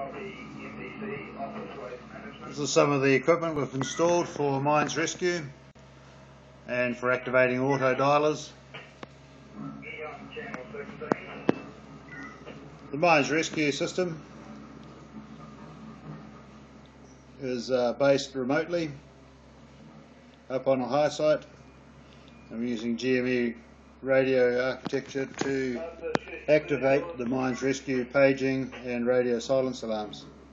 This is some of the equipment we've installed for mines rescue and for activating auto dialers. The mines rescue system is based remotely up on a high site. I'm using Gme radio architecture to activate the mines rescue paging and radio silence alarms.